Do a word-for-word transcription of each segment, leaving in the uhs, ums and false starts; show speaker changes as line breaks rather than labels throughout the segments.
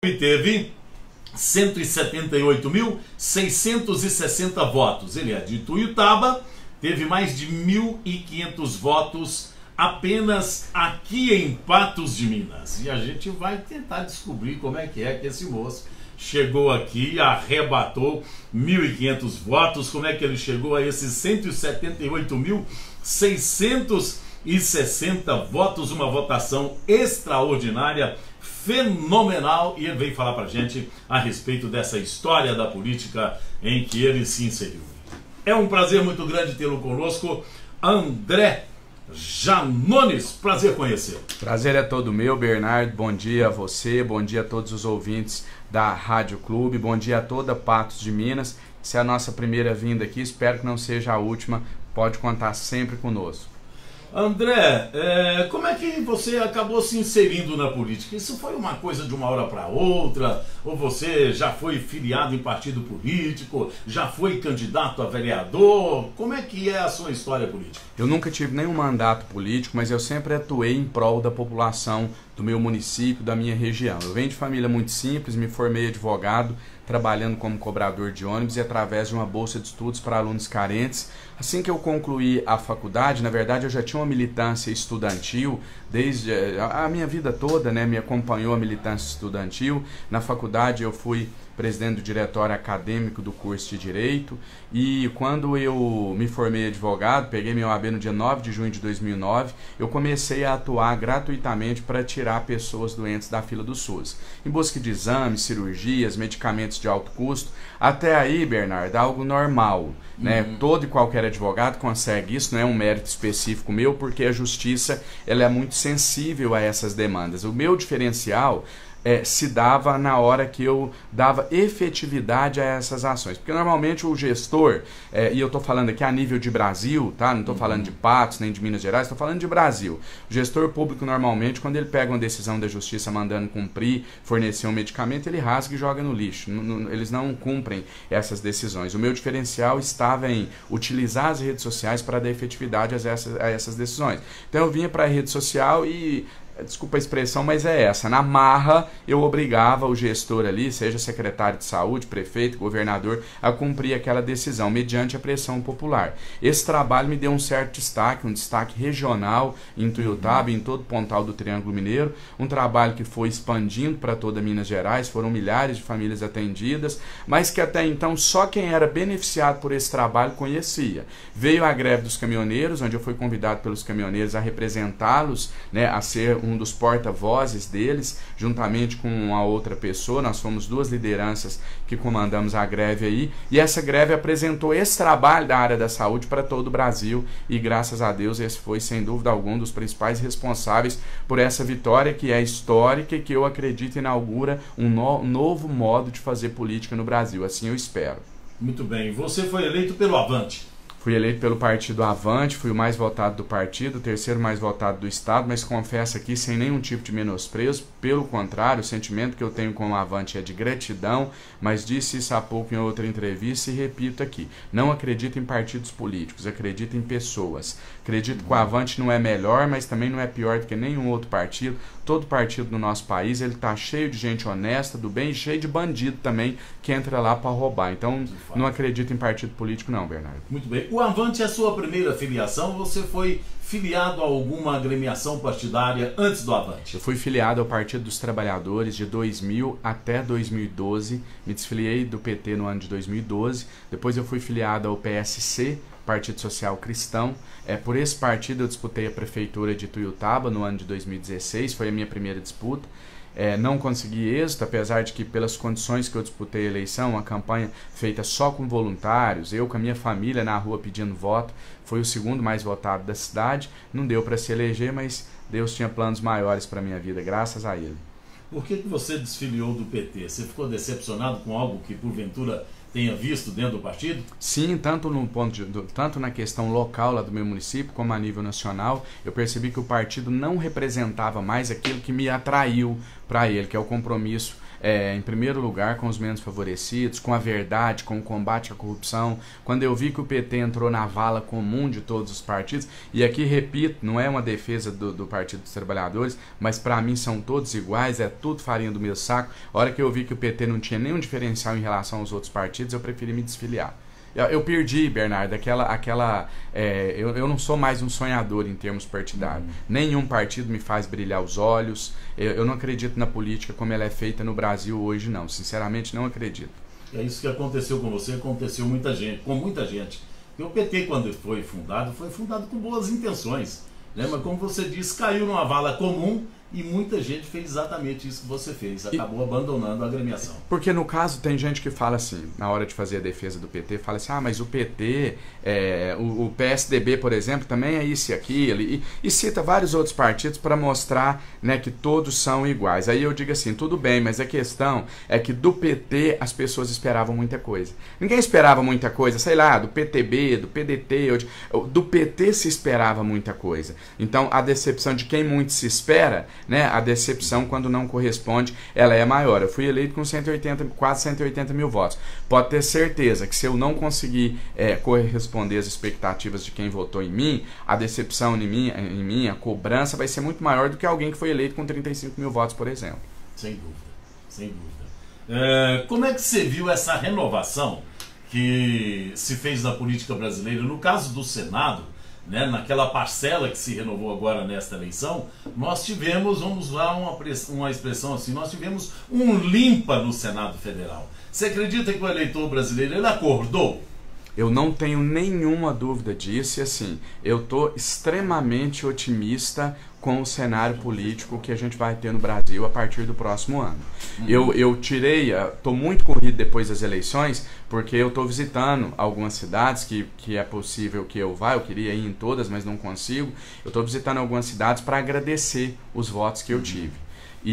Teve cento e setenta e oito mil, seiscentos e sessenta votos. Ele é de Ituiutaba, teve mais de mil e quinhentos votos apenas aqui em Patos de Minas. E a gente vai tentar descobrir como é que é que esse moço chegou aqui, arrebatou mil e quinhentos votos, como é que ele chegou a esses cento e setenta e oito mil, seiscentos e sessenta votos, uma votação extraordinária, fenomenal, e ele veio falar pra gente a respeito dessa história da política em que ele se inseriu. É um prazer muito grande tê-lo conosco, André Janones, prazer conhecê-lo.
Prazer é todo meu, Bernardo. Bom dia a você, bom dia a todos os ouvintes da Rádio Clube, bom dia a toda Patos de Minas. Essa é a nossa primeira vinda aqui, espero que não seja a última, pode contar sempre conosco.
André, é, como é que você acabou se inserindo na política? Isso foi uma coisa de uma hora para outra? Ou você já foi filiado em partido político? Já foi candidato a vereador? Como é que é a sua história política?
Eu nunca tive nenhum mandato político, mas eu sempre atuei em prol da população do meu município, da minha região. Eu venho de família muito simples, me formei advogado, trabalhando como cobrador de ônibus e através de uma bolsa de estudos para alunos carentes. Assim que eu concluí a faculdade, na verdade eu já tinha uma militância estudantil, desde a minha vida toda, né, me acompanhou a militância estudantil. Na faculdade eu fui presidente do diretório acadêmico do curso de Direito, e quando eu me formei advogado, peguei meu O A B no dia nove de junho de dois mil e nove, eu comecei a atuar gratuitamente para tirar pessoas doentes da fila do SUS, em busca de exames, cirurgias, medicamentos de alto custo. Até aí, Bernardo, algo normal, né? Uhum. Todo e qualquer advogado consegue isso, não é um mérito específico meu, porque a justiça ela é muito sensível a essas demandas. O meu diferencial É, se dava na hora que eu dava efetividade a essas ações. Porque normalmente o gestor, é, e eu estou falando aqui a nível de Brasil, tá? Não estou uhum. falando de Patos, nem de Minas Gerais, estou falando de Brasil. O gestor público normalmente, quando ele pega uma decisão da justiça mandando cumprir, fornecer um medicamento, ele rasga e joga no lixo. N -n eles não cumprem essas decisões. O meu diferencial estava em utilizar as redes sociais para dar efetividade a essas, a essas decisões. Então eu vinha para a rede social e... desculpa a expressão, mas é essa. Na marra, eu obrigava o gestor ali, seja secretário de saúde, prefeito, governador, a cumprir aquela decisão, mediante a pressão popular. Esse trabalho me deu um certo destaque, um destaque regional em Ituiutaba, em todo o Pontal do Triângulo Mineiro, um trabalho que foi expandindo para toda Minas Gerais, foram milhares de famílias atendidas, mas que até então só quem era beneficiado por esse trabalho conhecia. Veio a greve dos caminhoneiros, onde eu fui convidado pelos caminhoneiros a representá-los, né, a ser um dos porta-vozes deles, juntamente com uma outra pessoa. Nós fomos duas lideranças que comandamos a greve aí, e essa greve apresentou esse trabalho da área da saúde para todo o Brasil, e graças a Deus esse foi, sem dúvida alguma, um dos principais responsáveis por essa vitória, que é histórica e que eu acredito inaugura um no novo modo de fazer política no Brasil, assim eu espero.
Muito bem, você foi eleito pelo Avante.
Fui eleito pelo partido Avante, fui o mais votado do partido, o terceiro mais votado do estado, mas confesso aqui sem nenhum tipo de menosprezo, pelo contrário, o sentimento que eu tenho com o Avante é de gratidão, mas disse isso há pouco em outra entrevista e repito aqui, não acredito em partidos políticos, acredito em pessoas. Acredito que o Avante não é melhor, mas também não é pior do que nenhum outro partido. Todo partido no nosso país, ele está cheio de gente honesta, do bem, e cheio de bandido também, que entra lá para roubar. Então, não acredito em partido político não, Bernardo.
Muito bem. O Avante é a sua primeira filiação? Você foi filiado a alguma agremiação partidária antes do Avante?
Eu fui filiado ao Partido dos Trabalhadores de dois mil até dois mil e doze. Me desfiliei do P T no ano de dois mil e doze. Depois eu fui filiado ao P S C, Partido Social Cristão. É, por esse partido eu disputei a prefeitura de Ituiutaba no ano de dois mil e dezesseis, foi a minha primeira disputa. É, não consegui êxito, apesar de que pelas condições que eu disputei a eleição, uma campanha feita só com voluntários, eu com a minha família na rua pedindo voto, foi o segundo mais votado da cidade. Não deu para se eleger, mas Deus tinha planos maiores para a minha vida, graças a Ele.
Por que que você desfiliou do P T? Você ficou decepcionado com algo que porventura tenha visto dentro do partido?
Sim, tanto no ponto de, do, tanto na questão local lá do meu município, como a nível nacional, eu percebi que o partido não representava mais aquilo que me atraiu para ele, que é o compromisso é, em primeiro lugar com os menos favorecidos, com a verdade, com o combate à corrupção. Quando eu vi que o P T entrou na vala comum de todos os partidos, e aqui repito, não é uma defesa do, do Partido dos Trabalhadores, mas para mim são todos iguais, é tudo farinha do mesmo saco. A hora que eu vi que o P T não tinha nenhum diferencial em relação aos outros partidos, eu preferi me desfiliar. Eu, eu perdi, Bernardo, aquela... aquela é, eu, eu não sou mais um sonhador em termos partidários. Uhum. Nenhum partido me faz brilhar os olhos. Eu, eu não acredito na política como ela é feita no Brasil hoje, não. Sinceramente, não acredito.
É isso que aconteceu com você, aconteceu muita gente, com muita gente. E o P T, quando foi fundado, foi fundado com boas intenções, né? Mas como você disse, caiu numa vala comum e muita gente fez exatamente isso que você fez, acabou e... abandonando a agremiação.
Porque no caso tem gente que fala assim, na hora de fazer a defesa do P T, fala assim, ah, mas o P T, é, o, o P S D B, por exemplo, também é isso e aquilo, e, e cita vários outros partidos para mostrar, né, que todos são iguais. Aí eu digo assim, tudo bem, mas a questão é que do P T as pessoas esperavam muita coisa. Ninguém esperava muita coisa, sei lá, do P T B, do P D T, do P T se esperava muita coisa. Então a decepção de quem muito se espera, né, a decepção quando não corresponde, ela é maior. Eu fui eleito com cento e oitenta, quase cento e oitenta mil votos. Pode ter certeza que se eu não conseguir é, corresponder às expectativas de quem votou em mim, a decepção em mim, em mim, a cobrança vai ser muito maior do que alguém que foi eleito com trinta e cinco mil votos, por exemplo.
Sem dúvida, sem dúvida. É, como é que você viu essa renovação que se fez na política brasileira? No caso do Senado, né, naquela parcela que se renovou agora nesta eleição, nós tivemos, vamos lá, uma, uma expressão assim, nós tivemos um limpa no Senado Federal. Você acredita que o eleitor brasileiro, ele acordou?
Eu não tenho nenhuma dúvida disso e assim, eu estou extremamente otimista com o cenário político que a gente vai ter no Brasil a partir do próximo ano. Uhum. Eu, eu tirei, estou muito corrido depois das eleições, porque eu estou visitando algumas cidades que, que é possível que eu vá, eu queria ir em todas, mas não consigo. Eu estou visitando algumas cidades para agradecer os votos que eu tive.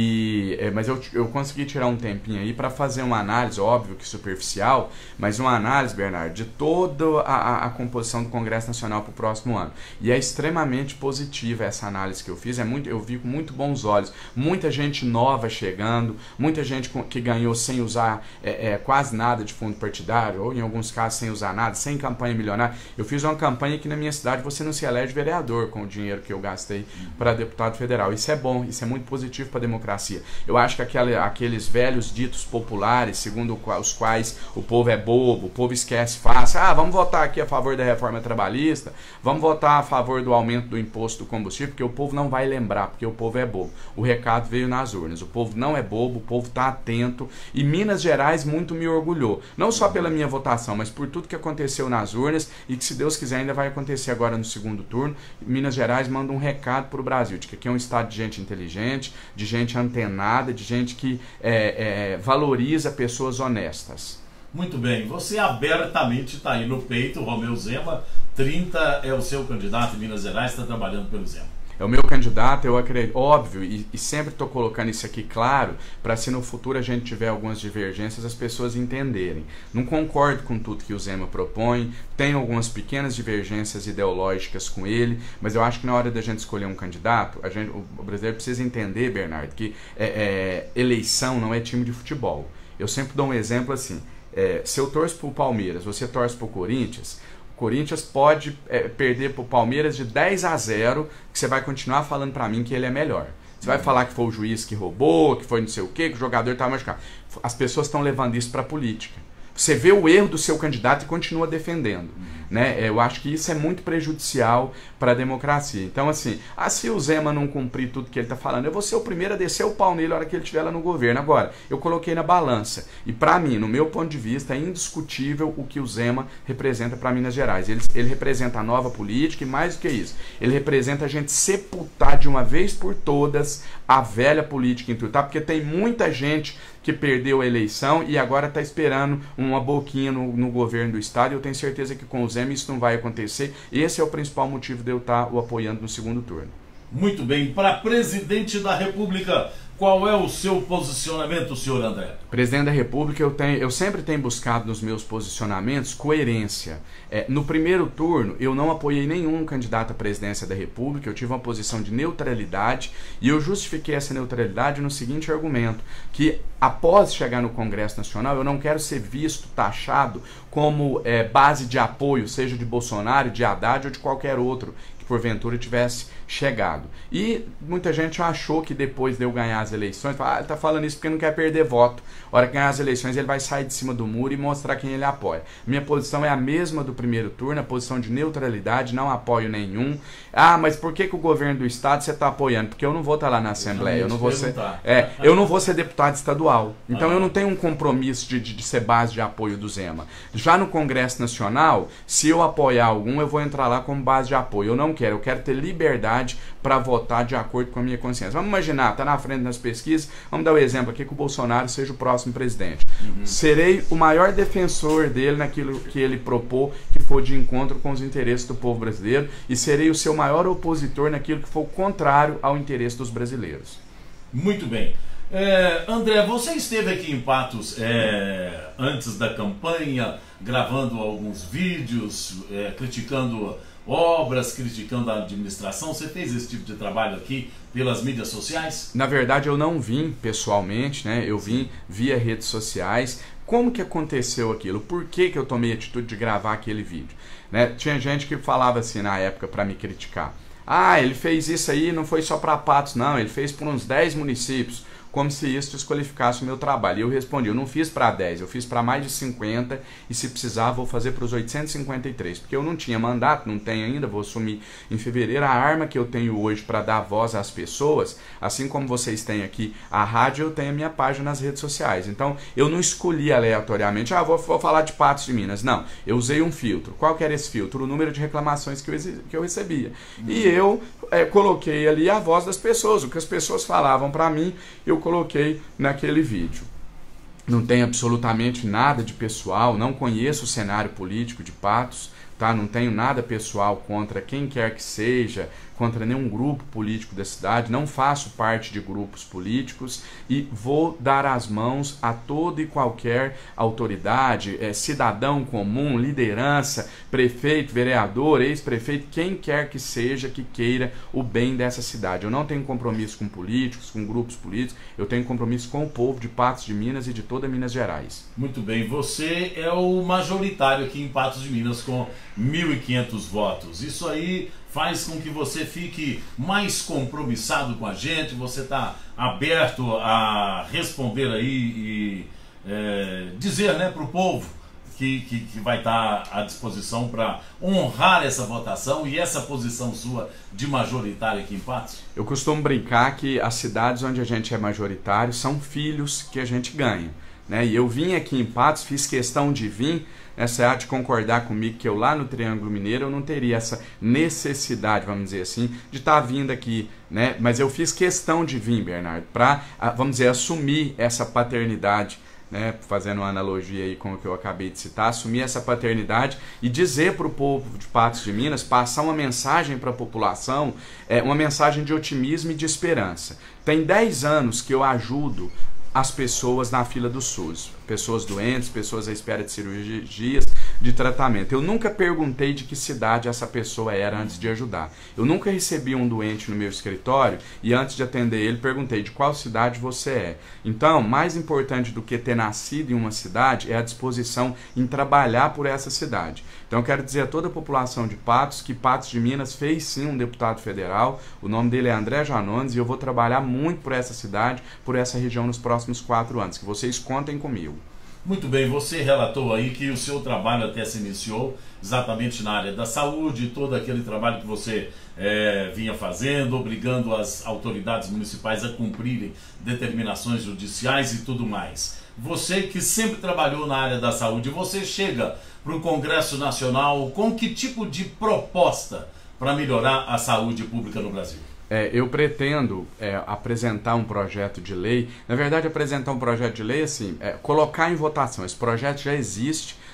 E, é, mas eu, eu consegui tirar um tempinho aí para fazer uma análise, óbvio que superficial, mas uma análise, Bernardo, de toda a, a, a composição do Congresso Nacional para o próximo ano. E é extremamente positiva essa análise que eu fiz, é muito, eu vi com muito bons olhos. Muita gente nova chegando, muita gente com, que ganhou sem usar é, é, quase nada de fundo partidário, ou em alguns casos sem usar nada, sem campanha milionária. Eu fiz uma campanha que na minha cidade você não se elege vereador com o dinheiro que eu gastei para deputado federal. Isso é bom, isso é muito positivo para a democracia. Eu acho que aquela, aqueles velhos ditos populares, segundo os quais o povo é bobo, o povo esquece fácil, ah, vamos votar aqui a favor da reforma trabalhista, vamos votar a favor do aumento do imposto do combustível, porque o povo não vai lembrar, porque o povo é bobo. O recado veio nas urnas, o povo não é bobo, o povo está atento, e Minas Gerais muito me orgulhou, não só pela minha votação, mas por tudo que aconteceu nas urnas, e que se Deus quiser ainda vai acontecer agora no segundo turno. Minas Gerais manda um recado para o Brasil, de que aqui é um estado de gente inteligente, de gente antenada, de gente que é, é, valoriza pessoas honestas.
Muito bem, você abertamente está aí no peito, Romeu Zema, trinta é o seu candidato em Minas Gerais, está trabalhando pelo Zema.
É o meu candidato, eu acredito, óbvio, e, e sempre estou colocando isso aqui claro, para se no futuro a gente tiver algumas divergências, as pessoas entenderem. Não concordo com tudo que o Zema propõe, tenho algumas pequenas divergências ideológicas com ele, mas eu acho que na hora da gente escolher um candidato, a gente, o brasileiro precisa entender, Bernardo, que é, é, eleição não é time de futebol. Eu sempre dou um exemplo assim, é, se eu torço para o Palmeiras, você torce para o Corinthians, Corinthians pode é, perder para o Palmeiras de dez a zero, que você vai continuar falando para mim que ele é melhor. Você vai falar que foi o juiz que roubou, que foi não sei o quê, que o jogador estava machucado. As pessoas estão levando isso para a política. Você vê o erro do seu candidato e continua defendendo. Né? Eu acho que isso é muito prejudicial para a democracia. Então, assim, ah, se o Zema não cumprir tudo que ele está falando, eu vou ser o primeiro a descer o pau nele na hora que ele estiver lá no governo. Agora, eu coloquei na balança. E para mim, no meu ponto de vista, é indiscutível o que o Zema representa para Minas Gerais. Ele, ele representa a nova política e mais do que isso, ele representa a gente sepultar de uma vez por todas a velha política intuitar, porque tem muita gente que perdeu a eleição e agora está esperando uma boquinha no, no governo do estado. Eu tenho certeza que com o Zema isso não vai acontecer. Esse é o principal motivo de eu estar o apoiando no segundo turno.
Muito bem. Para presidente da República, Qual é o seu posicionamento, senhor André?
Presidente da República, eu, tenho, eu sempre tenho buscado nos meus posicionamentos coerência. É, no primeiro turno, eu não apoiei nenhum candidato à presidência da República, eu tive uma posição de neutralidade e eu justifiquei essa neutralidade no seguinte argumento, que após chegar no Congresso Nacional, eu não quero ser visto, taxado como é, base de apoio, seja de Bolsonaro, de Haddad ou de qualquer outro que porventura tivesse chegado. E muita gente achou que depois de eu ganhar as eleições, ah, ele tá falando isso porque não quer perder voto. A hora que ganhar as eleições ele vai sair de cima do muro e mostrar quem ele apoia. Minha posição é a mesma do primeiro turno, a posição de neutralidade, não apoio nenhum. Ah, mas por que que o governo do estado você está apoiando? Porque eu não vou estar lá na Assembleia, eu não vou ser, é, eu não vou ser deputado estadual. Então ah. eu não tenho um compromisso de, de, de ser base de apoio do Zema. Já no Congresso Nacional, se eu apoiar algum, eu vou entrar lá como base de apoio. Eu não quero, eu quero ter liberdade para votar de acordo com a minha consciência. Vamos imaginar, está na frente das pesquisas, vamos dar o exemplo aqui que o Bolsonaro seja o próximo presidente. Uhum. Serei o maior defensor dele naquilo que ele propôs, que for de encontro com os interesses do povo brasileiro, e serei o seu maior opositor naquilo que for contrário ao interesse dos brasileiros.
Muito bem. É, André, você esteve aqui em Patos é, antes da campanha, gravando alguns vídeos, é, criticando obras, criticando a administração. Você fez esse tipo de trabalho aqui pelas mídias sociais?
Na verdade, eu não vim pessoalmente, né? Eu vim via redes sociais. Como que aconteceu aquilo? Por que que eu tomei a atitude de gravar aquele vídeo? Né? Tinha gente que falava assim na época para me criticar. Ah, ele fez isso aí, não foi só para Patos, não. Ele fez por uns dez municípios. Como se isso desqualificasse o meu trabalho. E eu respondi, eu não fiz para dez, eu fiz para mais de cinquenta e se precisar vou fazer para os oitocentos e cinquenta e três, porque eu não tinha mandato, não tenho ainda, vou assumir em fevereiro. A arma que eu tenho hoje para dar voz às pessoas, assim como vocês têm aqui a rádio, eu tenho a minha página nas redes sociais. Então eu não escolhi aleatoriamente, ah, vou, vou falar de Patos de Minas. Não, eu usei um filtro. Qual que era esse filtro? O número de reclamações que eu, que eu recebia. Uhum. E eu é, coloquei ali a voz das pessoas, o que as pessoas falavam para mim, eu coloquei naquele vídeo. Não tem absolutamente nada de pessoal, não conheço o cenário político de Patos, tá? Não tenho nada pessoal contra quem quer que seja, contra nenhum grupo político da cidade, não faço parte de grupos políticos e vou dar as mãos a toda e qualquer autoridade, é, cidadão comum, liderança, prefeito, vereador, ex-prefeito, quem quer que seja que queira o bem dessa cidade. Eu não tenho compromisso com políticos, com grupos políticos, eu tenho compromisso com o povo de Patos de Minas e de toda Minas Gerais.
Muito bem, você é o majoritário aqui em Patos de Minas com mil e quinhentos votos. Isso aí faz com que você fique mais compromissado com a gente, você está aberto a responder aí e é, dizer, né, para o povo que, que, que vai estar à disposição para honrar essa votação e essa posição sua de majoritário aqui em Patos?
Eu costumo brincar que as cidades onde a gente é majoritário são filhos que a gente ganha, né? E eu vim aqui em Patos, fiz questão de vir. Essa há de concordar comigo que eu lá no Triângulo Mineiro eu não teria essa necessidade, vamos dizer assim, de estar vindo aqui, né? Mas eu fiz questão de vir, Bernardo, para, vamos dizer, assumir essa paternidade, né? Fazendo uma analogia aí com o que eu acabei de citar, assumir essa paternidade e dizer para o povo de Patos de Minas, passar uma mensagem para a população, é, uma mensagem de otimismo e de esperança. Tem dez anos que eu ajudo as pessoas na fila do SUS, pessoas doentes, pessoas à espera de cirurgias, de tratamento. Eu nunca perguntei de que cidade essa pessoa era antes de ajudar. Eu nunca recebi um doente no meu escritório e antes de atender ele perguntei de qual cidade você é. Então, mais importante do que ter nascido em uma cidade é a disposição em trabalhar por essa cidade. Então eu quero dizer a toda a população de Patos que Patos de Minas fez sim um deputado federal, o nome dele é André Janones e eu vou trabalhar muito por essa cidade, por essa região nos próximos quatro anos, que vocês contem comigo.
Muito bem, você relatou aí que o seu trabalho até se iniciou exatamente na área da saúde, todo aquele trabalho que você é, vinha fazendo, obrigando as autoridades municipais a cumprirem determinações judiciais e tudo mais. Você que sempre trabalhou na área da saúde, você chega para o Congresso Nacional com que tipo de proposta para melhorar a saúde pública no Brasil?
É, eu pretendo é, apresentar um projeto de lei, na verdade apresentar um projeto de lei assim, é, colocar em votação, esse projeto já existe,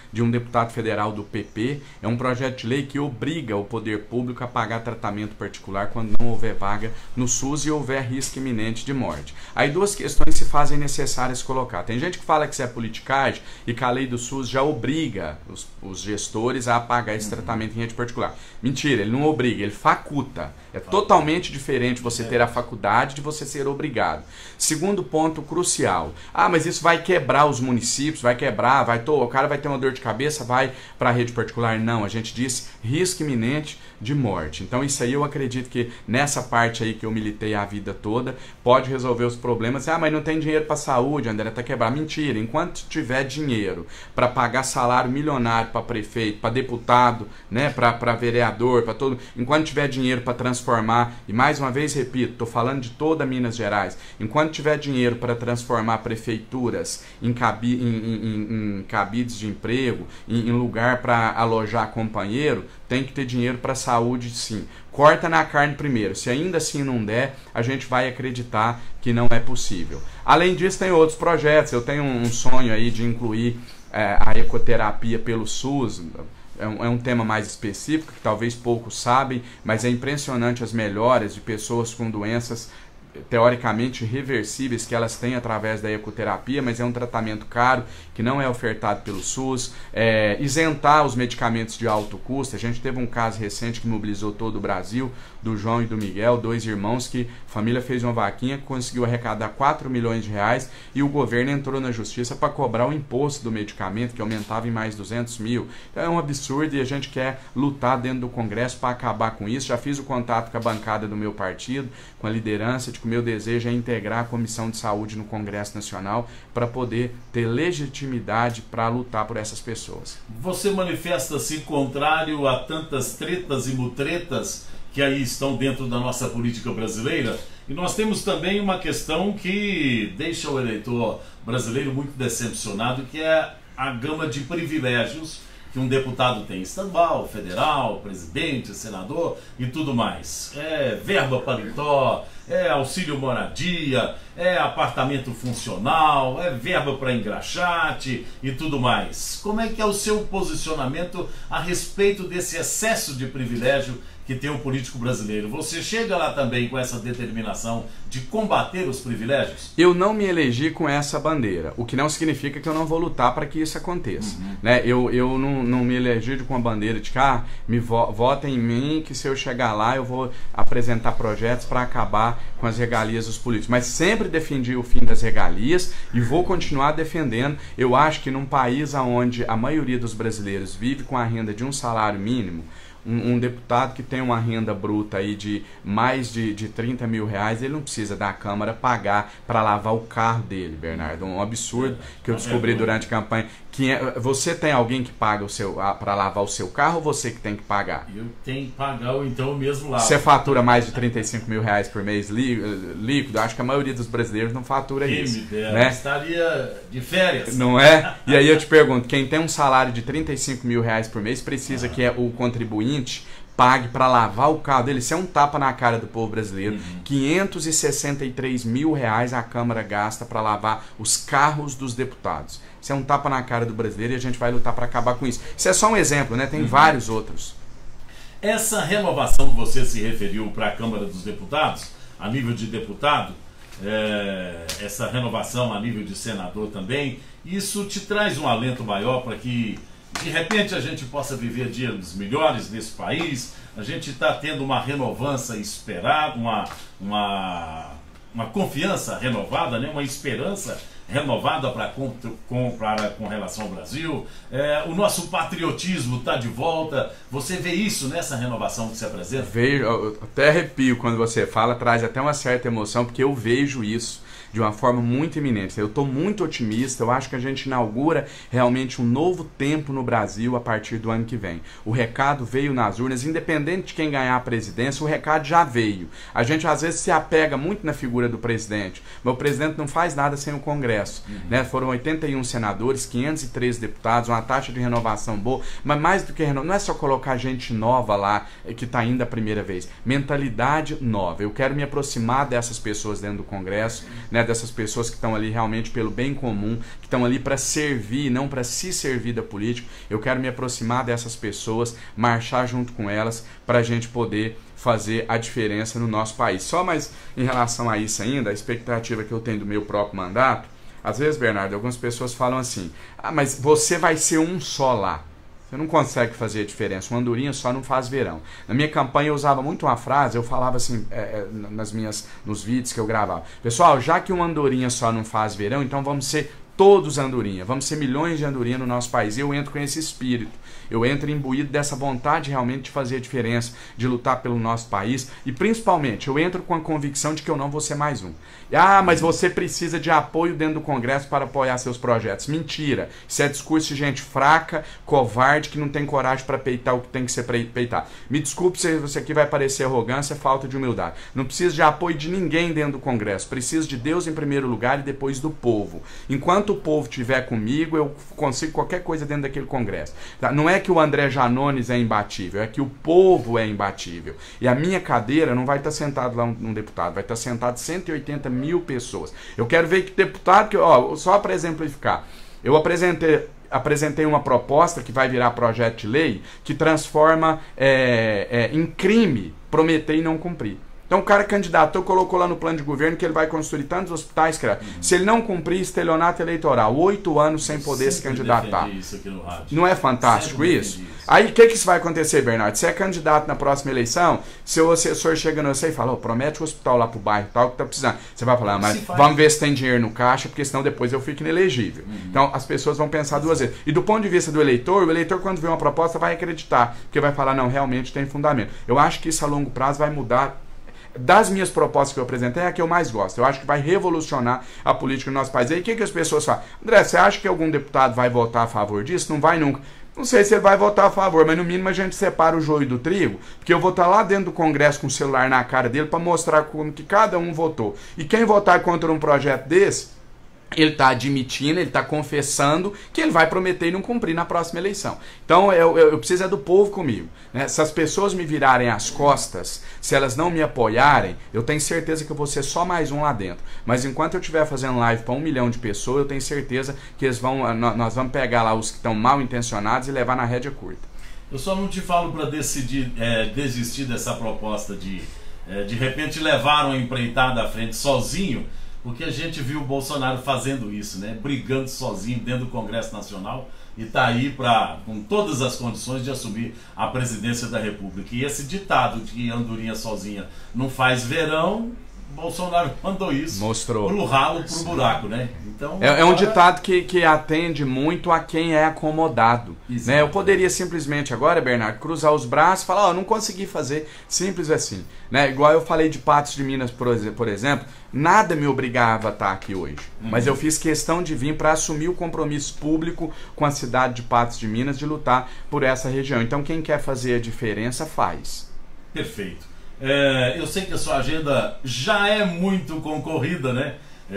de um deputado federal do P P. É um projeto de lei que obriga o poder público a pagar tratamento particular quando não houver vaga no SUS e houver risco iminente de morte. Aí duas questões se fazem necessárias colocar. Tem gente que fala que isso é politicagem e que a lei do SUS já obriga os, os gestores a pagar esse tratamento em rede particular. Mentira, ele não obriga, ele faculta. É totalmente diferente você ter a faculdade de você ser obrigado. Segundo ponto crucial. Ah, mas isso vai quebrar os municípios, vai quebrar, vai to... o cara vai ter uma dor de cabeça, vai para a rede particular. Não, a gente disse risco iminente de morte. Então isso aí eu acredito que nessa parte aí que eu militei a vida toda, pode resolver os problemas. Ah, mas não tem dinheiro para saúde, André, tá quebrar. Mentira, enquanto tiver dinheiro para pagar salário milionário para prefeito, para deputado, né, para vereador, para todo, enquanto tiver dinheiro para transformar, e mais uma vez repito, estou falando de toda Minas Gerais, enquanto tiver dinheiro para transformar prefeituras em, cabi, em, em, em cabides de emprego, em, em lugar para alojar companheiro, tem que ter dinheiro para saúde, sim. Corta na carne primeiro. Se ainda assim não der, a gente vai acreditar que não é possível. Além disso, tem outros projetos. Eu tenho um sonho aí de incluir é, a ecoterapia pelo SUS. É um, é um tema mais específico, que talvez poucos sabem, mas é impressionante as melhoras de pessoas com doenças teoricamente reversíveis que elas têm através da ecoterapia, mas é um tratamento caro que não é ofertado pelo SUS. É, isentar os medicamentos de alto custo. A gente teve um caso recente que mobilizou todo o Brasil, do João e do Miguel, dois irmãos que a família fez uma vaquinha, conseguiu arrecadar quatro milhões de reais e o governo entrou na justiça para cobrar o imposto do medicamento, que aumentava em mais duzentos mil. Então é um absurdo e a gente quer lutar dentro do Congresso para acabar com isso. Já fiz o contato com a bancada do meu partido, com a liderança, de que o meu desejo é integrar a Comissão de Saúde no Congresso Nacional para poder ter legitimidade para lutar por essas pessoas.
Você manifesta-se contrário a tantas tretas e mutretas que aí estão dentro da nossa política brasileira? E nós temos também uma questão que deixa o eleitor brasileiro muito decepcionado, que é a gama de privilégios que um deputado tem, estadual, federal, presidente, senador e tudo mais. É verba paletó, é auxílio moradia, é apartamento funcional, é verba para engraxate e tudo mais. Como é que é o seu posicionamento a respeito desse excesso de privilégio que tem o político brasileiro? Você chega lá também com essa determinação de combater os privilégios?
Eu não me elegi com essa bandeira, o que não significa que eu não vou lutar para que isso aconteça. Uhum. Né? Eu, eu não, não me elegi com a bandeira de que ah, me vo votem em mim, que se eu chegar lá eu vou apresentar projetos para acabar com as regalias dos políticos. Mas sempre defendi o fim das regalias e vou continuar defendendo. Eu acho que num país onde a maioria dos brasileiros vive com a renda de um salário mínimo, Um, um deputado que tem uma renda bruta aí de mais de, de trinta mil reais, ele não precisa da Câmara pagar para lavar o carro dele, Bernardo. Um absurdo que eu descobri durante a campanha. Que é, você tem alguém que paga o seu para lavar o seu carro ou você que tem que pagar?
Eu tenho que pagar ou então eu mesmo lavo.
Você fatura mais de trinta e cinco mil reais por mês líquido? Acho que a maioria dos brasileiros não fatura quem isso.
Me dera,
né?
Estaria de férias.
Não é? E aí eu te pergunto, quem tem um salário de trinta e cinco mil reais por mês precisa ah. que é o contribuinte pague para lavar o carro dele? Isso é um tapa na cara do povo brasileiro. Uhum. quinhentos e sessenta e três mil reais a Câmara gasta para lavar os carros dos deputados. Isso é um tapa na cara do brasileiro e a gente vai lutar para acabar com isso. Isso é só um exemplo, né? Tem uhum. vários outros.
Essa renovação que você se referiu para a Câmara dos Deputados, a nível de deputado, é, essa renovação a nível de senador também, isso te traz um alento maior para que de repente a gente possa viver dias melhores nesse país? A gente está tendo uma renovança esperada, uma, uma, uma confiança renovada, né? Uma esperança renovada para com, com, com relação ao Brasil. É, o nosso patriotismo está de volta. Você vê isso nessa renovação que se apresenta?
Vejo, eu até arrepio quando você fala, traz até uma certa emoção, porque eu vejo isso de uma forma muito iminente. Eu estou muito otimista, eu acho que a gente inaugura realmente um novo tempo no Brasil a partir do ano que vem. O recado veio nas urnas, independente de quem ganhar a presidência, o recado já veio. A gente às vezes se apega muito na figura do presidente, mas o presidente não faz nada sem o Congresso. Uhum. Né? Foram oitenta e um senadores, quinhentos e três deputados, uma taxa de renovação boa, mas mais do que renovar, não é só colocar gente nova lá que está indo a primeira vez. Mentalidade nova. Eu quero me aproximar dessas pessoas dentro do Congresso, né? né, dessas pessoas que estão ali realmente pelo bem comum, que estão ali para servir, não para se servir da política. Eu quero me aproximar dessas pessoas, marchar junto com elas, para a gente poder fazer a diferença no nosso país. Só mais em relação a isso ainda, a expectativa que eu tenho do meu próprio mandato, às vezes, Bernardo, algumas pessoas falam assim, ah, mas você vai ser um só lá. Você não consegue fazer a diferença. Uma andorinha só não faz verão. Na minha campanha eu usava muito uma frase, eu falava assim, é, nas minhas, nos vídeos que eu gravava. Pessoal, já que uma andorinha só não faz verão, então vamos ser todos andorinha. Vamos ser milhões de andorinha no nosso país. Eu entro com esse espírito. Eu entro imbuído dessa vontade realmente de fazer a diferença, de lutar pelo nosso país. E principalmente, eu entro com a convicção de que eu não vou ser mais um. Ah, mas você precisa de apoio dentro do Congresso para apoiar seus projetos. Mentira. Isso é discurso de gente fraca, covarde, que não tem coragem para peitar o que tem que ser peitado. Me desculpe se isso aqui vai parecer arrogância, falta de humildade. Não preciso de apoio de ninguém dentro do Congresso. Preciso de Deus em primeiro lugar e depois do povo. Enquanto o povo estiver comigo, eu consigo qualquer coisa dentro daquele Congresso. Não é que o André Janones é imbatível, é que o povo é imbatível. E a minha cadeira não vai estar sentado lá um, um deputado, vai estar sentado cento e oitenta mil pessoas. Eu quero ver que deputado, que, ó, só para exemplificar, eu apresentei, apresentei uma proposta que vai virar projeto de lei que transforma é, é, em crime prometer e não cumprir. Então o cara candidatou, colocou lá no plano de governo que ele vai construir tantos hospitais, cara. Uhum. Se ele não cumprir estelionato eleitoral, oito anos sem poder se candidatar.
Isso aqui no rádio.
Não é fantástico isso? isso? Aí o que, que isso vai acontecer, Bernardo? Se é candidato na próxima eleição, se o assessor chega no você e fala, oh, promete o hospital lá pro bairro tal que tá precisando. Você vai falar, mas vamos ver se tem dinheiro no caixa, porque senão depois eu fico inelegível. Uhum. Então as pessoas vão pensar duas vezes. E do ponto de vista do eleitor, o eleitor quando vê uma proposta vai acreditar, porque vai falar, não, realmente tem fundamento. Eu acho que isso a longo prazo vai mudar. Das minhas propostas que eu apresentei, é a que eu mais gosto. Eu acho que vai revolucionar a política no nosso país. E aí o que, que as pessoas falam? André, você acha que algum deputado vai votar a favor disso? Não vai nunca. Não sei se ele vai votar a favor, mas no mínimo a gente separa o joio do trigo, porque eu vou estar lá dentro do Congresso com o celular na cara dele para mostrar como que cada um votou. E quem votar contra um projeto desse, ele está admitindo, ele está confessando que ele vai prometer e não cumprir na próxima eleição. Então eu, eu, eu preciso é do povo comigo, né? Se as pessoas me virarem as costas, se elas não me apoiarem, eu tenho certeza que eu vou ser só mais um lá dentro. Mas enquanto eu estiver fazendo live para um milhão de pessoas, eu tenho certeza que eles vão, nós vamos pegar lá os que estão mal intencionados e levar na rédea curta.
Eu só não te falo para decidir é, desistir dessa proposta de é, de repente levar uma empreitada à frente sozinho, porque a gente viu o Bolsonaro fazendo isso, né? Brigando sozinho dentro do Congresso Nacional e está aí pra, com todas as condições de assumir a presidência da República. E esse ditado de que andorinha sozinha não faz verão, Bolsonaro mandou isso.
Mostrou.
Pro ralo, pro buraco, né? Então,
é, é um ditado que, que atende muito a quem é acomodado. Né? Eu poderia simplesmente agora, Bernardo, cruzar os braços e falar, ó, oh, não consegui fazer, simples assim. Né? Igual eu falei de Patos de Minas, por exemplo, nada me obrigava a estar aqui hoje. Uhum. Mas eu fiz questão de vir para assumir o compromisso público com a cidade de Patos de Minas de lutar por essa região. Então quem quer fazer a diferença, faz.
Perfeito. É, eu sei que a sua agenda já é muito concorrida, né?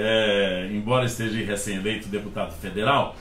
É, embora esteja recém-eleito deputado federal,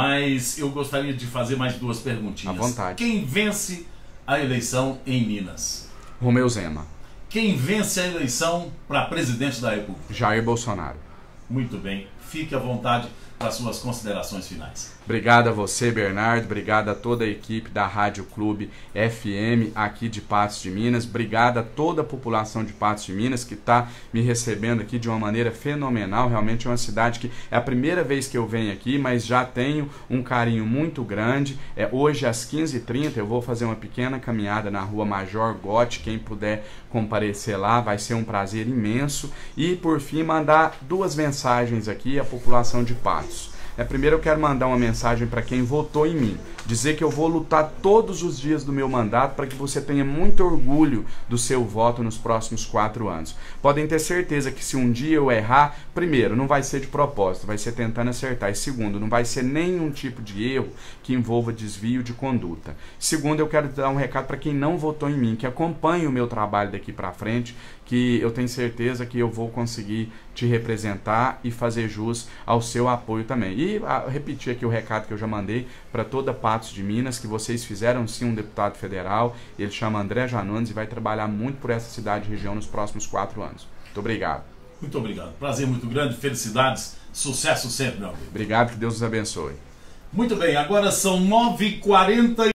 mas eu gostaria de fazer mais duas perguntinhas.
À vontade.
Quem vence a eleição em Minas?
Romeu Zema.
Quem vence a eleição para presidente da República?
Jair Bolsonaro.
Muito bem. Fique à vontade para suas considerações finais.
Obrigado a você, Bernardo. Obrigado a toda a equipe da Rádio Clube F M aqui de Patos de Minas. Obrigado a toda a população de Patos de Minas que está me recebendo aqui de uma maneira fenomenal. Realmente é uma cidade que é a primeira vez que eu venho aqui, mas já tenho um carinho muito grande. É, hoje às quinze e trinta eu vou fazer uma pequena caminhada na rua Major Gotti. Quem puder comparecer lá vai ser um prazer imenso. E por fim mandar duas mensagens aqui à população de Patos. É, primeiro eu quero mandar uma mensagem para quem votou em mim, dizer que eu vou lutar todos os dias do meu mandato para que você tenha muito orgulho do seu voto nos próximos quatro anos. Podem ter certeza que se um dia eu errar, primeiro, não vai ser de propósito, vai ser tentando acertar. E segundo, não vai ser nenhum tipo de erro que envolva desvio de conduta. Segundo, eu quero dar um recado para quem não votou em mim, que acompanhe o meu trabalho daqui para frente, que eu tenho certeza que eu vou conseguir te representar e fazer jus ao seu apoio também. E a, repetir aqui o recado que eu já mandei para toda Patos de Minas, que vocês fizeram sim um deputado federal, ele chama André Janones e vai trabalhar muito por essa cidade e região nos próximos quatro anos. Muito obrigado.
Muito obrigado. Prazer muito grande, felicidades, sucesso sempre, meu amigo.
Obrigado, que Deus os abençoe.
Muito bem, agora são nove e quarenta.